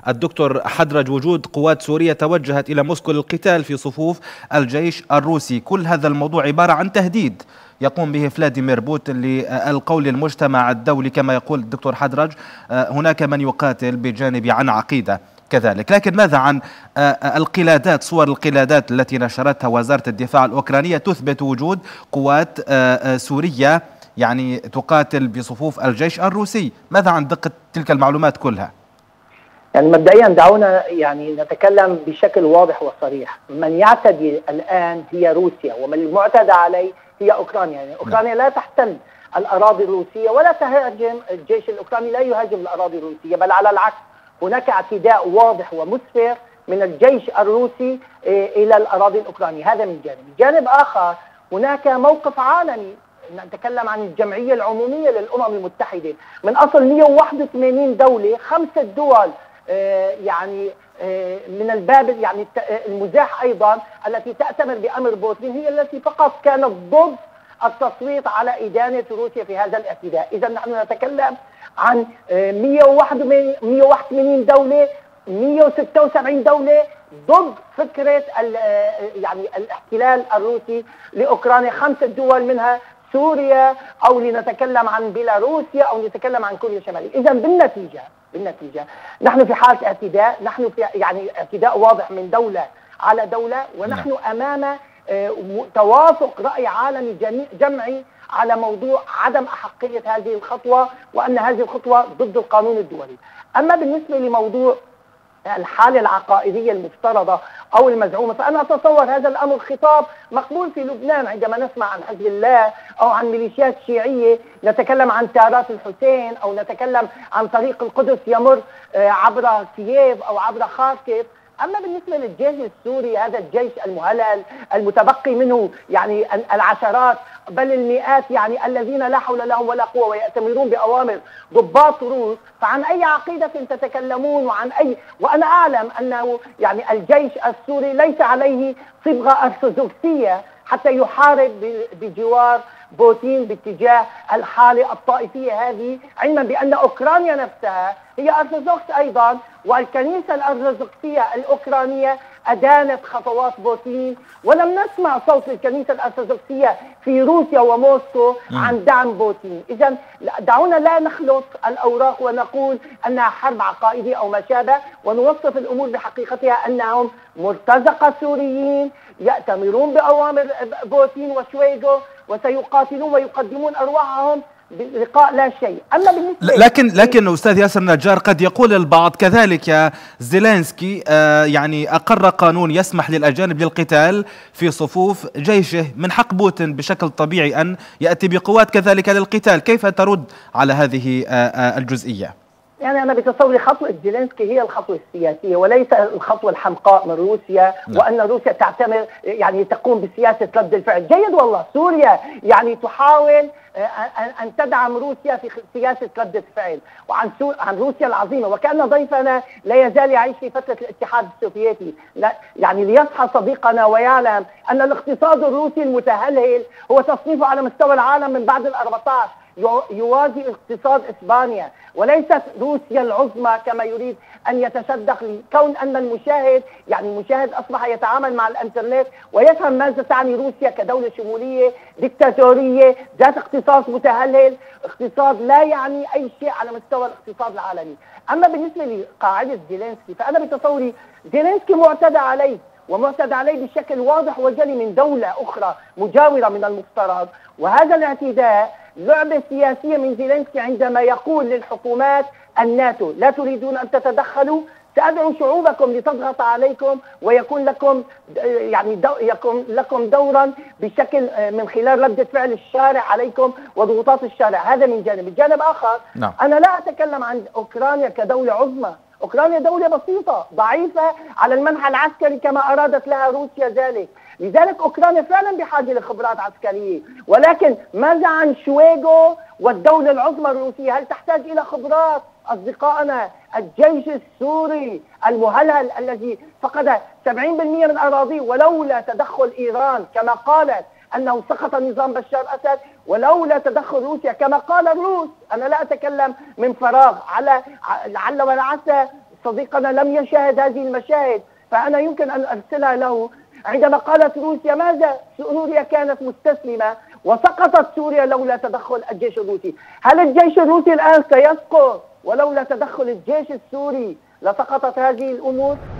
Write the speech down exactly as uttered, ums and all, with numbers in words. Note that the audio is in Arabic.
الدكتور حدرج، وجود قوات سورية توجهت إلى موسكو للقتال في صفوف الجيش الروسي، كل هذا الموضوع عبارة عن تهديد يقوم به فلاديمير بوتين للقول للمجتمع الدولي كما يقول الدكتور حدرج هناك من يقاتل بجانب عن عقيدة كذلك. لكن ماذا عن القلادات؟ صور القلادات التي نشرتها وزارة الدفاع الأوكرانية تثبت وجود قوات سورية يعني تقاتل بصفوف الجيش الروسي. ماذا عن دقة تلك المعلومات كلها؟ يعني مبدئيا دعونا يعني نتكلم بشكل واضح وصريح. من يعتدي الآن هي روسيا، ومن المعتدى عليه هي أوكرانيا. يعني أوكرانيا لا تحتل الأراضي الروسية ولا تهاجم، الجيش الأوكراني لا يهاجم الأراضي الروسية، بل على العكس هناك اعتداء واضح ومسفر من الجيش الروسي إلى الأراضي الأوكرانية. هذا من جانب. جانب آخر هناك موقف عالمي، نتكلم عن الجمعية العمومية للأمم المتحدة، من أصل مئة وواحد وثمانين دولة خمسة دول يعني من الباب يعني المزاح أيضا التي تأتمر بأمر بوتين هي التي فقط كانت ضد التصويت على إدانة روسيا في هذا الاعتداء. إذا نحن نتكلم عن مئة وواحد وثمانين دولة، مئة وستة وسبعين دولة ضد فكرة يعني الاحتلال الروسي لأوكرانيا، خمسة دول منها سوريا، أو لنتكلم عن بيلاروسيا، أو نتكلم عن كوريا الشمالية. إذا بالنتيجة بالنتيجة نحن في حالة اعتداء، نحن في يعني اعتداء واضح من دولة على دولة، ونحن أمام توافق رأي عالمي جمعي على موضوع عدم أحقية هذه الخطوة، وأن هذه الخطوة ضد القانون الدولي. أما بالنسبة لموضوع الحالة العقائدية المفترضة أو المزعومة، فأنا أتصور هذا الأمر خطاب مقبول في لبنان عندما نسمع عن حزب الله أو عن ميليشيات شيعية، نتكلم عن تارات الحسين أو نتكلم عن طريق القدس يمر عبر كييف أو عبر خاركيف. أما بالنسبة للجيش السوري، هذا الجيش المهلل المتبقي منه يعني العشرات بل المئات يعني الذين لا حول لهم ولا قوة ويأتمرون بأوامر ضباط روس، فعن أي عقيدة تتكلمون وعن أي؟ وأنا أعلم أنه يعني الجيش السوري ليس عليه صبغة أرثوذكسية حتى يحارب بجوار بوتين باتجاه الحالة الطائفية هذه، علما بأن أوكرانيا نفسها هي أرثوذكس أيضا، والكنيسة الأرثوذكسية الأوكرانية أدانت خطوات بوتين، ولم نسمع صوت الكنيسة الأرثوذكسية في روسيا وموسكو عن دعم بوتين. إذن دعونا لا نخلط الأوراق ونقول أنها حرب عقائدية أو ما شابه، ونوصف الأمور بحقيقتها أنهم مرتزقة سوريين يأتمرون بأوامر بوتين وشويغو وسيقاتلون ويقدمون أرواحهم بلقاء لا شيء. أما بالنسبة لكن لكن أستاذ ياسر نجار، قد يقول البعض كذلك زيلينسكي آه يعني أقر قانون يسمح للأجانب للقتال في صفوف جيشه، من حق بوتين بشكل طبيعي أن يأتي بقوات كذلك للقتال. كيف ترد على هذه آه آه الجزئية؟ يعني أنا بتصوري خطوة زيلينسكي هي الخطوة السياسية وليس الخطوة الحمقاء من روسيا، لا. وأن روسيا تعتمر يعني تقوم بسياسة رد الفعل. جيد والله، سوريا يعني تحاول أن تدعم روسيا في سياسة رد الفعل، وعن عن روسيا العظيمة، وكأن ضيفنا لا يزال يعيش في فترة الاتحاد السوفيتي. لا يعني ليصحى صديقنا ويعلم أن الاقتصاد الروسي المتهلهل هو تصنيفه على مستوى العالم من بعد الأربعة عشر يوازي اقتصاد إسبانيا، وليست روسيا العظمى كما يريد أن يتشدق، كون أن المشاهد يعني المشاهد أصبح يتعامل مع الإنترنت ويفهم ماذا تعني روسيا كدولة شمولية ديكتاتورية ذات اقتصاد متهلهل، اقتصاد لا يعني أي شيء على مستوى الاقتصاد العالمي. أما بالنسبة لقاعدة زيلينسكي، فأنا بتصوري زيلينسكي معتدى عليه، ومعتدى عليه بشكل واضح وجلي من دولة أخرى مجاورة من المفترض، وهذا الاعتداء لعبة سياسية من زيلينسكي عندما يقول للحكومات الناتو لا تريدون أن تتدخلوا، سأدعو شعوبكم لتضغط عليكم ويكون لكم يعني دو يكون لكم دورا بشكل من خلال ردة فعل الشارع عليكم وضغوطات الشارع. هذا من جانب. الجانب آخر no. أنا لا أتكلم عن أوكرانيا كدولة عظمى، أوكرانيا دولة بسيطة ضعيفة على المنحى العسكري كما أرادت لها روسيا ذلك، لذلك أوكرانيا فعلا بحاجة لخبرات عسكرية. ولكن ماذا عن شويغو والدولة العظمى الروسية؟ هل تحتاج إلى خبرات؟ أصدقائنا الجيش السوري المهلهل الذي فقد سبعين بالمئة من أراضيه، ولولا تدخل إيران كما قالت أنه سقط نظام بشار الأسد، ولولا تدخل روسيا كما قال الروس، أنا لا أتكلم من فراغ، على لعل ولا عسى صديقنا لم يشاهد هذه المشاهد، فأنا يمكن أن أرسلها له. عندما قالت روسيا ماذا؟ سوريا كانت مستسلمة وسقطت سوريا لولا تدخل الجيش الروسي. هل الجيش الروسي الآن سيسقط ولولا تدخل الجيش السوري لسقطت هذه الأمور؟